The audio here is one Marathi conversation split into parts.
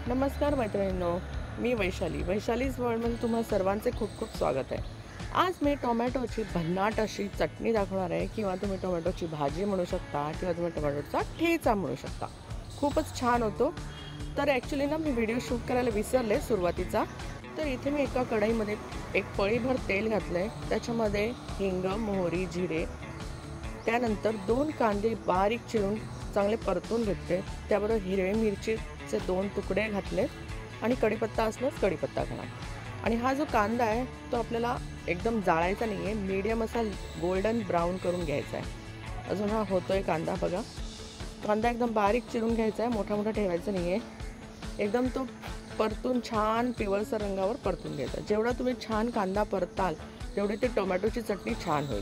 नमस्कार मैत्रिणींनो, मी वैशालीज वर्ल्डमध्ये तुम्हा सर्वांचे खूप खूप स्वागत आहे। आज मी टोमॅटोची भन्नाट अशी चटणी दाखवणार आहे, किंवा तुम्ही टोमॅटोची भाजी म्हणू शकता, किंवा तुम्ही टोमॅटोचा ठेचा म्हणू शकता। खूपच छान होतो। तर ॲक्च्युली ना मी व्हिडिओ शूट करायला विसरले सुरुवातीचा। तर इथे मी एका कढईमध्ये एक पळीभर तेल घातलंय, त्याच्यामध्ये हिंग, मोहरी, जिरे, त्यानंतर 2 कांदे बारीक चिरून चांगले परतून घेतले। त्याबरोबर हिरवी मिरचीचे 2 तुकडे घातले आणि कढीपत्ता असल्यास कढीपत्ता घाला। आणि हा जो कांदा आहे तो आपल्याला एकदम जाळायचा नाही आहे, मीडियम असा गोल्डन ब्राऊन करून घ्यायचा आहे। अजून हा होतोय कांदा बघा। कांदा एकदम बारीक चिरून घ्यायचा आहे, मोठा मोठा ठेवायचा नाही आहे। एकदम तो परतून छान पिवळसर रंगावर परतून घ्यायचा। जेवढा तुम्ही छान कांदा परताल तेवढी ती टोमॅटोची चटणी छान होईल।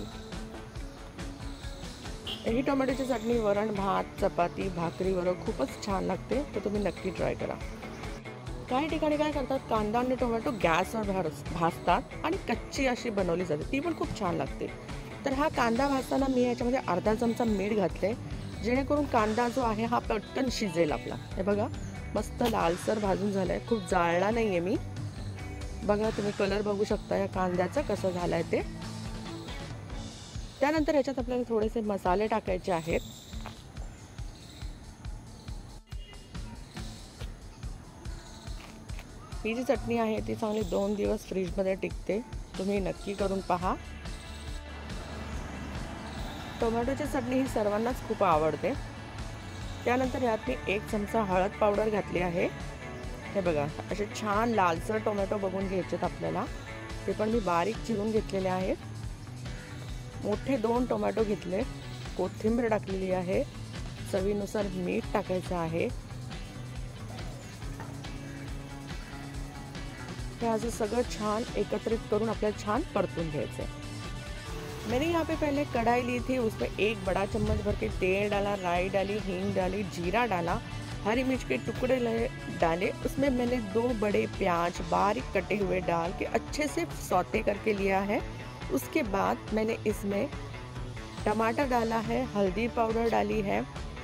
ही टोमॅटोची चटणी वरण भात, चपाती, भाकरीबरोबर खूपच छान लागते। तर तुम्ही नक्की ट्राय करा। काही ठिकाणी काय करतात, कांदा आणि टोमॅटो गॅसवर भाजतात आणि कच्ची अशी बनवली जाते, ती पण खूप छान लागते। तर हा कांदा भाजताना मी याच्यामध्ये अर्धा चमचा मीठ घातले, जेणेकरून कांदा जो आहे हा पटकन शिजेल आपला। हे बघा, मस्त लालसर भाजून झालाय, खूप जाळला नाहीये मी। बघा, तुम्ही कलर बघू शकता या कांद्याचा कसा झालाय ते। त्यानंतर याच्यात आपल्याला थोडेसे मसाले टाकायचे आहेत। ही जी चटणी आहे ती चांगली 2 दिवस फ्रीजमध्ये टिकते, तुम्ही नक्की करून पहा। टोमॅटोची चटणी ही सर्वांनाच खूप आवडते। त्यानंतर यात मी 1 चमचा हळद पावडर घातली आहे। हे बघा, असे छान लालसर टोमॅटो बघून घ्यायचेत आपल्याला, ते पण मी बारीक चिरून घेतलेले आहेत। मोठे 2 टोमॅटो घेतले, कोथिंबीर टाकलेली आहे, चवीनुसार मीठ टाकायचं आहे। हे असं सगळं छान एकत्रित करून आपल्याला छान परतून घ्यायचं है। मैंने यहाँ पे पहले कढ़ाई ली थी, उसमें 1 बड़ा चम्मच भर के तेल डाला, राई डाली, हींग डाली, जीरा डाला, हरी मिर्च के टुकड़े डाले। उसमें मैंने 2 बड़े प्याज बारीक कटे हुए डाल के अच्छे से सौते करके लिया है। उसके बाद मैंने इसमें टमाटर डाला है, हल्दी पाउडर डाली है,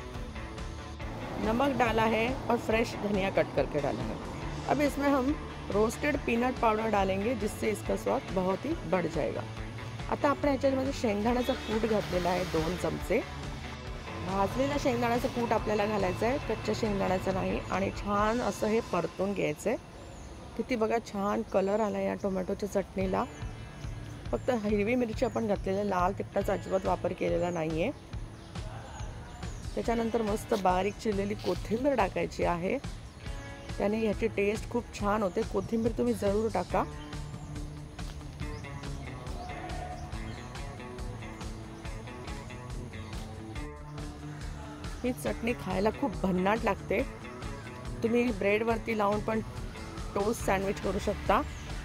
नमक डाला है और फ्रेश धनिया कट करके डाला है। अब इसमें हम रोस्टेड पीनट पाउडर डालेंगे, जिससे इसका स्वाद बहुत ही बढ़ जाएगा। आता आपण याच्यामध्ये शेंगदाण्याचा कूट घातलेला आहे 2 चमचे। भाजलेला शेंगदाण्याचा कूट आपल्याला घालायचा आहे, कच्च्या शेंगदाण्याचा नाही। आणि छान असं हे परतून घ्यायचं आहे। किती बघा छान कलर आला या टोमॅटोच्या चटणीला। फक्त हिरवी मिरची आपण घातलेली, लाल तिखटाचा अजिबात वापर केलेला नाहीये। त्याच्यानंतर मस्त बारीक चिरलेली कोथिंबीर टाकायची आहे, त्याने याची टेस्ट खूप छान होते। कोथिंबीर तुम्ही जरूर टाका। ही चटणी खायला खूप भन्नाट लागते। तुम्ही ब्रेडवरती लावून पण टोस्ट सैंडविच करू सकता।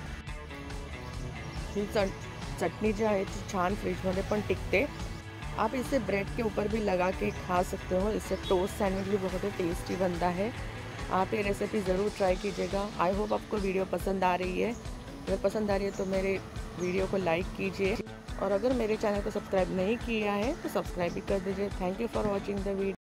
ही चटनी जो है छान फ्रिज में पण टिकते। आप इसे ब्रेड के ऊपर भी लगा के खा सकते हो, इससे टोस्ट सैंडविच भी बहुत ही टेस्टी बनता है। आप ये रेसिपी ज़रूर ट्राई कीजिएगा। आई होप आपको वीडियो पसंद आ रही है। अगर पसंद आ रही है तो मेरे वीडियो को लाइक कीजिए, और अगर मेरे चैनल को सब्सक्राइब नहीं किया है तो सब्सक्राइब भी कर दीजिए। Thank you for watching the video.